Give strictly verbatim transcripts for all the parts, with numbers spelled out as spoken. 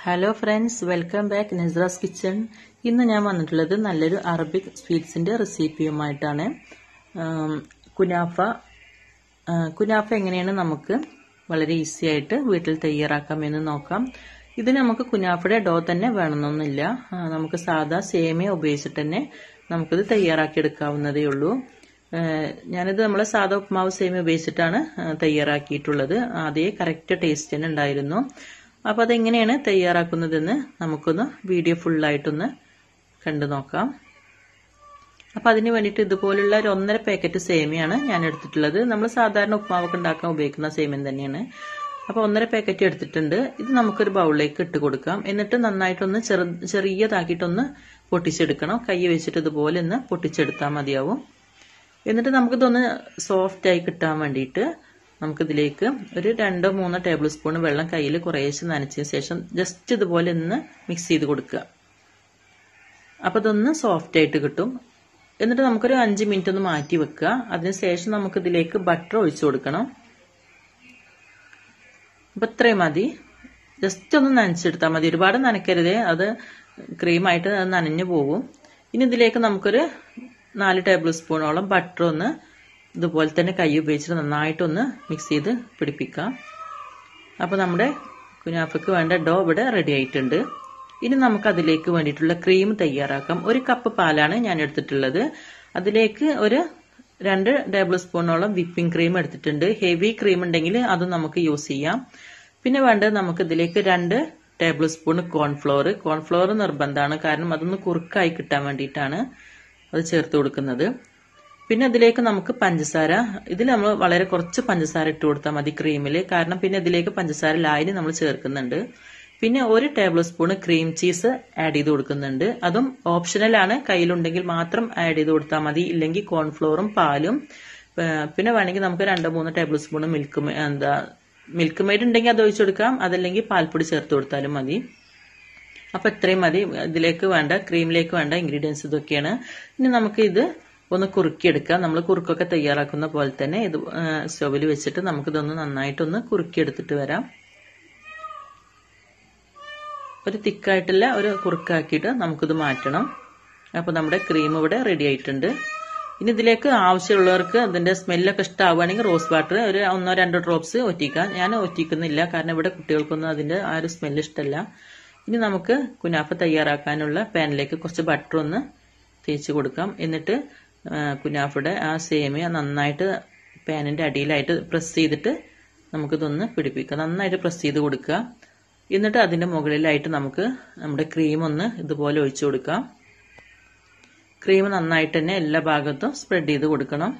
Hello friends, welcome back Nazra's kitchen. ഇന്ന് ഞാൻ വന്നിട്ടുള്ളത് നല്ലൊരു അറബിക് സ്വീറ്റ്സിൻ്റെ റെസിപ്പിയുമായിട്ടാണ്. കുനാഫ കുനാഫ എങ്ങനെയാണ് നമുക്ക് വളരെ ഈസി ആയിട്ട് വീട്ടിൽ തയ്യാറാക്കാമെന്ന് നോക്കാം. ഇതിന് നമുക്ക് കുനാഫയുടെ ഡോ തന്നെ വേണമെന്നൊന്നുമില്ല. നമുക്ക് സാധാ സേമിയ ഉപയോഗിച്ചിട്ട് തന്നെ നമുക്കിത് തയ്യാറാക്കിയെടുക്കാവുന്നതേ ഉള്ളൂ. ഞാനിത് നമ്മളെ സാധാ ഉപ്മാവ് സേമിയ ഉപയോഗിച്ചിട്ടാണ് തയ്യാറാക്കിയിട്ടുള്ളത്. അതേ കറക്റ്റ് ടേസ്റ്റ് തന്നെ ഉണ്ടായിരുന്നു. അപ്പോൾ അതെങ്ങനെയാണ് തയ്യാറാക്കുന്നതെന്ന് നമുക്കൊന്ന് വീഡിയോ ഫുള്ളായിട്ടൊന്ന് കണ്ടു നോക്കാം. അപ്പോൾ അതിന് വേണ്ടിയിട്ട് ഇതുപോലുള്ള ഒരു ഒന്നര പാക്കറ്റ് സേമിയാണ് ഞാൻ എടുത്തിട്ടുള്ളത്. നമ്മൾ സാധാരണ ഉപ്മാവൊക്കെ ഉണ്ടാക്കാൻ ഉപയോഗിക്കുന്ന സേമിയം തന്നെയാണ്. അപ്പോൾ ഒന്നര പാക്കറ്റ് എടുത്തിട്ടുണ്ട്. ഇത് നമുക്കൊരു ബൗളിലേക്ക് ഇട്ട് കൊടുക്കാം. എന്നിട്ട് നന്നായിട്ടൊന്ന് ചെറു ചെറിയതാക്കിയിട്ടൊന്ന് പൊട്ടിച്ചെടുക്കണം. കൈ വെച്ചിട്ട് ഇതുപോലെ ഒന്ന് പൊട്ടിച്ചെടുത്താൽ മതിയാവും. എന്നിട്ട് നമുക്കിതൊന്ന് സോഫ്റ്റായി കിട്ടാൻ വേണ്ടിയിട്ട് നമുക്കിതിലേക്ക് ഒരു രണ്ടോ മൂന്നോ ടേബിൾ സ്പൂൺ വെള്ളം കയ്യിൽ കുറേശ്ശെ നനച്ചതിന് ശേഷം ജസ്റ്റ് ഇതുപോലെ ഒന്ന് മിക്സ് ചെയ്ത് കൊടുക്കുക. അപ്പോൾ ഇതൊന്ന് സോഫ്റ്റ് ആയിട്ട് കിട്ടും. എന്നിട്ട് നമുക്കൊരു അഞ്ച് മിനിറ്റ് ഒന്ന് മാറ്റി വെക്കുക. അതിനുശേഷം നമുക്കിതിലേക്ക് ബട്ടർ ഒഴിച്ചു കൊടുക്കണം. അപ്പം ഇത്രയും മതി. ജസ്റ്റ് ഒന്ന് നനച്ചെടുത്താൽ മതി. ഒരുപാട് നനയ്ക്കരുതേ, അത് ക്രീമായിട്ട് അത് നനഞ്ഞു പോകും. ഇനി ഇതിലേക്ക് നമുക്കൊരു നാല് ടേബിൾ സ്പൂണോളം ബട്ടർ ഒന്ന് ഇതുപോലെ തന്നെ കൈ ഉപയോഗിച്ചിട്ട് നന്നായിട്ടൊന്ന് മിക്സ് ചെയ്ത് പിടിപ്പിക്കാം. അപ്പോൾ നമ്മുടെ കുനാഫയ്ക്ക് വേണ്ട ഡോ ഇവിടെ റെഡി ആയിട്ടുണ്ട്. ഇനി നമുക്ക് അതിലേക്ക് വേണ്ടിയിട്ടുള്ള ക്രീം തയ്യാറാക്കാം. ഒരു കപ്പ് പാലാണ് ഞാൻ എടുത്തിട്ടുള്ളത്. അതിലേക്ക് ഒരു രണ്ട് ടേബിൾ സ്പൂണോളം വിപ്പിംഗ് ക്രീം എടുത്തിട്ടുണ്ട്. ഹെവി ക്രീം ഉണ്ടെങ്കിൽ അതും നമുക്ക് യൂസ് ചെയ്യാം. പിന്നെ വേണ്ടത് നമുക്ക് ഇതിലേക്ക് രണ്ട് ടേബിൾ സ്പൂൺ കോൺഫ്ലോർ. കോൺഫ്ലോർ നിർബന്ധമാണ്, കാരണം അതൊന്ന് കുറുക്കായി കിട്ടാൻ വേണ്ടിയിട്ടാണ് അത് ചേർത്ത് കൊടുക്കുന്നത്. പിന്നെ ഇതിലേക്ക് നമുക്ക് പഞ്ചസാര, ഇതിൽ നമ്മൾ വളരെ കുറച്ച് പഞ്ചസാര ഇട്ട് കൊടുത്താൽ മതി ക്രീമിൽ, കാരണം പിന്നെ ഇതിലേക്ക് പഞ്ചസാര ലായനി നമ്മൾ ചേർക്കുന്നുണ്ട്. പിന്നെ ഒരു tablespoon cream cheese add ചെയ്ത് കൊടുക്കുന്നുണ്ട്. അതും ഓപ്ഷണലാണ്, കയ്യിലുണ്ടെങ്കിൽ മാത്രം ആഡ് ചെയ്ത് കൊടുത്താൽ മതി. ഇല്ലെങ്കിൽ കോൺഫ്ലോറും പാലും. പിന്നെ വേണമെങ്കിൽ നമുക്ക് രണ്ടോ മൂന്നോ ടേബിൾ സ്പൂൺ മിൽക്ക് എന്താ മിൽക്ക് മെയ്ഡ് ഉണ്ടെങ്കിൽ അത് ഒഴിച്ചു കൊടുക്കാം. അതല്ലെങ്കിൽ പാൽപ്പൊടി ചേർത്ത് കൊടുത്താലും മതി. അപ്പം ഇത്രയും മതി ഇതിലേക്ക് വേണ്ട, ക്രീമിലേക്ക് വേണ്ട ഇൻഗ്രീഡിയൻസ് ഇതൊക്കെയാണ്. ഇനി നമുക്ക് ഇത് ഒന്ന് കുറുക്കിയെടുക്കാം. നമ്മൾ കുറുക്കൊക്കെ തയ്യാറാക്കുന്ന പോലെ തന്നെ ഇത് സ്റ്റൗവിൽ വെച്ചിട്ട് നമുക്കിതൊന്ന് നന്നായിട്ടൊന്ന് കുറുക്കിയെടുത്തിട്ട് വരാം. ഒരു തിക്കായിട്ടുള്ള ഒരു കുറുക്കാക്കിയിട്ട് നമുക്കിത് മാറ്റണം. അപ്പോൾ നമ്മുടെ ക്രീം ഇവിടെ റെഡി ആയിട്ടുണ്ട്. ഇനി ഇതിലേക്ക് ആവശ്യമുള്ളവർക്ക് അതിൻ്റെ സ്മെല്ലൊക്കെ ഇഷ്ടമാവുകയാണെങ്കിൽ റോസ് വാട്ടർ ഒരു ഒന്നോ രണ്ടോ ഡ്രോപ്സ് ഒറ്റിക്കാം. ഞാൻ ഒറ്റിക്കുന്നില്ല, കാരണം ഇവിടെ കുട്ടികൾക്കൊന്നും അതിൻ്റെ ആ ഒരു സ്മെല്ല് ഇഷ്ടമല്ല. ഇനി നമുക്ക് കുനാഫ തയ്യാറാക്കാനുള്ള പാനിലേക്ക് കുറച്ച് ബട്ടർ ഒന്ന് തേച്ച് കൊടുക്കാം. എന്നിട്ട് കുനാഫയുടെ ആ സേമിയ നന്നായിട്ട് പാനിൻ്റെ അടിയിലായിട്ട് പ്രസ് ചെയ്തിട്ട് നമുക്കിതൊന്ന് പിടിപ്പിക്കാം. നന്നായിട്ട് പ്രസ് ചെയ്ത് കൊടുക്കുക. എന്നിട്ട് അതിൻ്റെ മുകളിലായിട്ട് നമുക്ക് നമ്മുടെ ക്രീം ഒന്ന് ഇതുപോലെ ഒഴിച്ചു കൊടുക്കാം. ക്രീം നന്നായിട്ട് തന്നെ എല്ലാ ഭാഗത്തും സ്പ്രെഡ് ചെയ്ത് കൊടുക്കണം.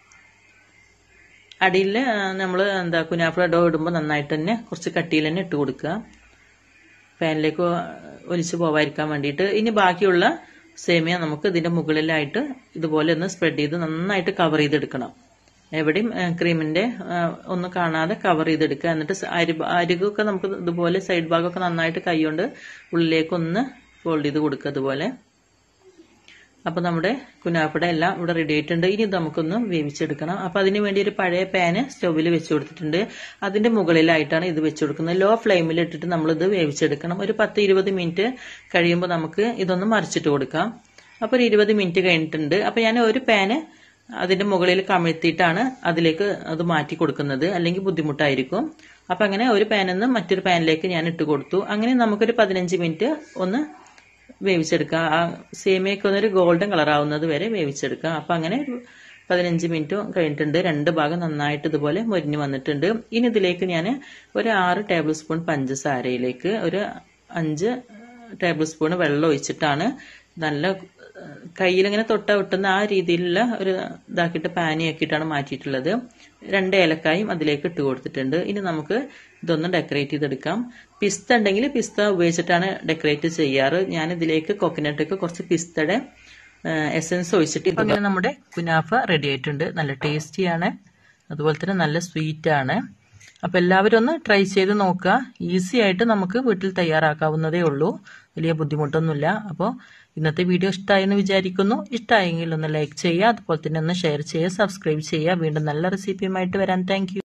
അടിയിൽ നമ്മൾ എന്താ കുനാഫയുടെ ഡോ ഇടുമ്പോൾ നന്നായിട്ട് തന്നെ കുറച്ച് കട്ടിയിൽ തന്നെ ഇട്ട് കൊടുക്കുക, പാനിലേക്ക് ഒലിച്ചു പോവാതിരിക്കാൻ വേണ്ടിയിട്ട്. ഇനി ബാക്കിയുള്ള സേമിയ നമുക്ക് ഇതിന്റെ മുകളിലായിട്ട് ഇതുപോലെ ഒന്ന് സ്പ്രെഡ് ചെയ്ത് നന്നായിട്ട് കവർ ചെയ്തെടുക്കണം. എവിടെയും ക്രീമിന്റെ ഒന്നും കാണാതെ കവർ ചെയ്തെടുക്കുക. എന്നിട്ട് അരി അരികൊക്കെ നമുക്ക് ഇതുപോലെ സൈഡ് ഭാഗമൊക്കെ നന്നായിട്ട് കൈകൊണ്ട് ഉള്ളിലേക്ക് ഒന്ന് ഫോൾഡ് ചെയ്ത് കൊടുക്കുക ഇതുപോലെ. അപ്പോൾ നമ്മുടെ കുനാഫയുടെ എല്ലാം ഇവിടെ റെഡി ആയിട്ടുണ്ട്. ഇനി ഇത് നമുക്കൊന്ന് വേവിച്ചെടുക്കണം. അപ്പോൾ അതിന് വേണ്ടി ഒരു പഴയ പാന് സ്റ്റൗവിൽ വെച്ച് കൊടുത്തിട്ടുണ്ട്. അതിന്റെ മുകളിലായിട്ടാണ് ഇത് വെച്ച് കൊടുക്കുന്നത്. ലോ ഫ്ലെയിമിൽ ഇട്ടിട്ട് നമ്മളിത് വേവിച്ചെടുക്കണം. ഒരു പത്ത് ഇരുപത് മിനിറ്റ് കഴിയുമ്പോൾ നമുക്ക് ഇതൊന്ന് മറിച്ചിട്ട് കൊടുക്കാം. അപ്പോൾ ഒരു ഇരുപത് മിനിറ്റ് കഴിഞ്ഞിട്ടുണ്ട്. അപ്പോൾ ഞാൻ ഒരു പാന് അതിന്റെ മുകളിൽ കമിഴ്ത്തിയിട്ടാണ് അതിലേക്ക് അത് മാറ്റി കൊടുക്കുന്നത്, അല്ലെങ്കിൽ ബുദ്ധിമുട്ടായിരിക്കും. അപ്പം അങ്ങനെ ഒരു പാനിൽ നിന്ന് മറ്റൊരു പാനിലേക്ക് ഞാൻ ഇട്ട് കൊടുത്തു. അങ്ങനെ നമുക്കൊരു പതിനഞ്ച് മിനിറ്റ് ഒന്ന് വേവിച്ചെടുക്കുക. ആ സേമിയയ്ക്ക് ഒന്നൊരു ഗോൾഡൻ കളർ ആവുന്നത് വരെ വേവിച്ചെടുക്കുക. അപ്പം അങ്ങനെ ഒരു പതിനഞ്ച് മിനിറ്റ് കഴിഞ്ഞിട്ടുണ്ട്. രണ്ട് ഭാഗം നന്നായിട്ട് ഇതുപോലെ മൊരിഞ്ഞ് വന്നിട്ടുണ്ട്. ഇനി ഇതിലേക്ക് ഞാൻ ഒരു ആറ് ടേബിൾ സ്പൂൺ പഞ്ചസാരയിലേക്ക് ഒരു അഞ്ച് ടേബിൾ സ്പൂൺ വെള്ളം ഒഴിച്ചിട്ടാണ് നല്ല കയ്യിലിങ്ങനെ തൊട്ട വിട്ടുന്ന ആ രീതിയിലുള്ള ഒരു ഇതാക്കിയിട്ട് പാനിയാക്കിയിട്ടാണ് മാറ്റിയിട്ടുള്ളത്. രണ്ട് ഏലക്കായും അതിലേക്ക് ഇട്ട് കൊടുത്തിട്ടുണ്ട്. ഇനി നമുക്ക് ഇതൊന്ന് ഡെക്കറേറ്റ് ചെയ്തെടുക്കാം. പിസ്ത ഉണ്ടെങ്കിൽ പിസ്ത ഉപയോഗിച്ചിട്ടാണ് ഡെക്കറേറ്റ് ചെയ്യാറ്. ഞാൻ ഇതിലേക്ക് കോക്കനട്ടൊക്കെ കുറച്ച് പിസ്തയുടെ എസൻസ് ഒഴിച്ചിട്ട് അങ്ങനെ നമ്മുടെ കുനാഫ റെഡി ആയിട്ടുണ്ട്. നല്ല ടേസ്റ്റിയാണ്, അതുപോലെ തന്നെ നല്ല സ്വീറ്റ് ആണ്. അപ്പോൾ എല്ലാവരും ഒന്ന് ട്രൈ ചെയ്ത് നോക്കുക. ഈസി ആയിട്ട് നമുക്ക് വീട്ടിൽ തയ്യാറാക്കാവുന്നതേ ഉള്ളൂ, വലിയ ബുദ്ധിമുട്ടൊന്നുമില്ല. അപ്പോൾ ഇന്നത്തെ വീഡിയോ ഇഷ്ടമായെന്ന് വിചാരിക്കുന്നു. ഇഷ്ടമായെങ്കിൽ ഒന്ന് ലൈക്ക് ചെയ്യുക, അതുപോലെ തന്നെ ഒന്ന് ഷെയർ ചെയ്യുക, സബ്സ്ക്രൈബ് ചെയ്യുക. വീണ്ടും നല്ല റെസിപ്പിയുമായിട്ട് വരാൻ താങ്ക്